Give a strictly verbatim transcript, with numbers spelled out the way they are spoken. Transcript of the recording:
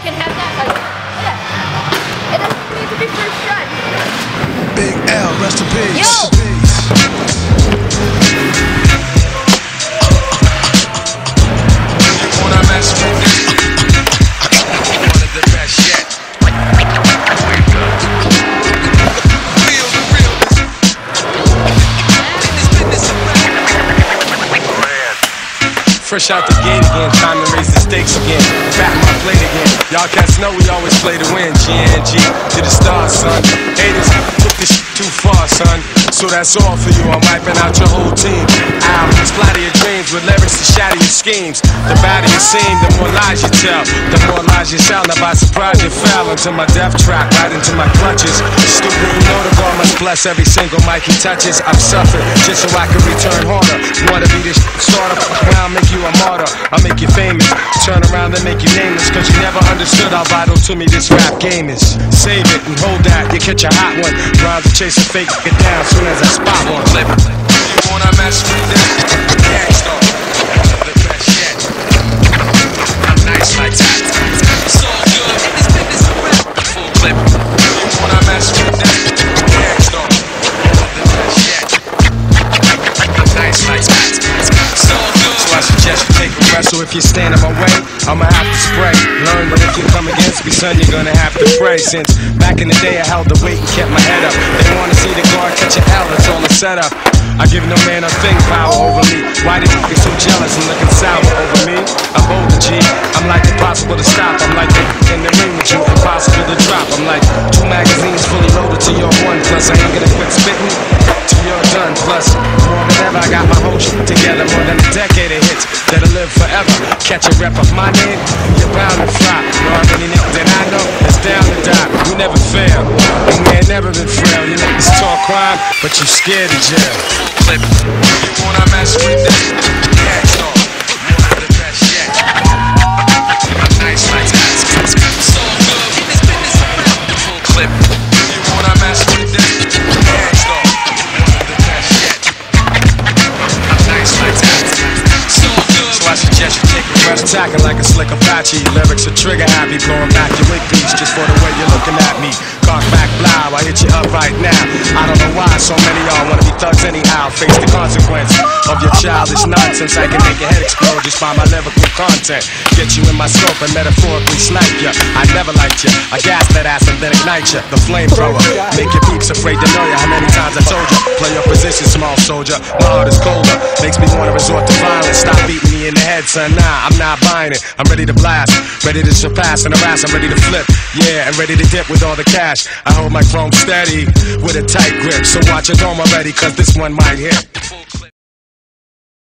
can have that, like, yeah. It doesn't need to be first shot. Big L, rest in peace. Yo! You wanna mess with this? One of the best yet. Real the realest. In this business of rap. Fresh out the gate again, time to raise the stakes again. Back my plate again. Y'all cats know we always play to win. G N G to the stars, son. Haters took this shit too far, son. So that's all for you. I'm wiping out your whole team. Albums, splatter your dreams with lyrics to shatter your schemes. The badder you seem, the more lies you tell. The more lies you tell. Now by surprise you fell into my death trap, right into my clutches. Stupid, you know the God must bless every single mic he touches. I've suffered just so I can return harder. Wanna be this starter? Now I'll make you a martyr. I'll make you famous. Turn around and make you nameless. Cause you never understood how vital to me this rap game is. Save it and hold that. You catch a hot one. Rhymes to chase a fake, get down soon as I spot one. Flip. You wanna mess with this? Gangsta. One of the best yet. I'm nice like that. It's all good. In this business of rap. Full clip. You wanna mess with this? Gangsta. One of the best yet. I'm nice like that. It's all good. So I suggest you take a rest. So if you stand in my way, I'ma have to spray. Learn that if you come against me, son, you're gonna have to pray. Since back in the day I held the weight and kept my head up. They wanna see the guard catch an L, it's all a setup. I give no man a thing power over me. Why do you get so jealous and looking sour over me? I'm older, G. I'm like impossible to stop. I'm like the in the ring with you, impossible to drop. I'm like two magazines fully loaded to your one. Plus I ain't gonna quit spitting till you're done. Plus more than ever I got my whole shit together. More than a decade of hits that'll live forever. Catch a rep of my name, you're bound to flop. Know how many niggas that I know is down to die. We never fail, and we ain't never been frail. You niggas talk crime, but you scared of jail. Clip. You wanna mess with this? Yeah, no. One of the best yet. I'm nice like that. So good. In this business of rap. Full clip. You wanna mess with this? Yeah, no. One of the best yet. I'm nice like that. So good. So I suggest you take a rest. Attacking like a slick Apache. Lyrics are trigger happy. Blowing back your wig piece just for the way you're looking at me. Cock back blow, I hit you up right now. I don't know why so many y'all wanna be thugs anyhow. Face the consequence of your childish nonsense. I can make your head explode just by my lyrical content. Get you in my scope and metaphorically snipe ya. I never liked ya. I gas that ass and then ignite ya. The flamethrower. Make your peeps afraid to know ya. How many times I told ya? Play your position, small soldier. My heart is colder. Makes me wanna resort to violence. Stop beating me in the head, son. Nah, I'm not buying it. I'm ready to blast. Ready to surpass and harass. I'm ready to flip. Yeah, and ready to dip with all the cash. I hold my chrome steady with a tight grip. So watch your dome already, cause this one might hit.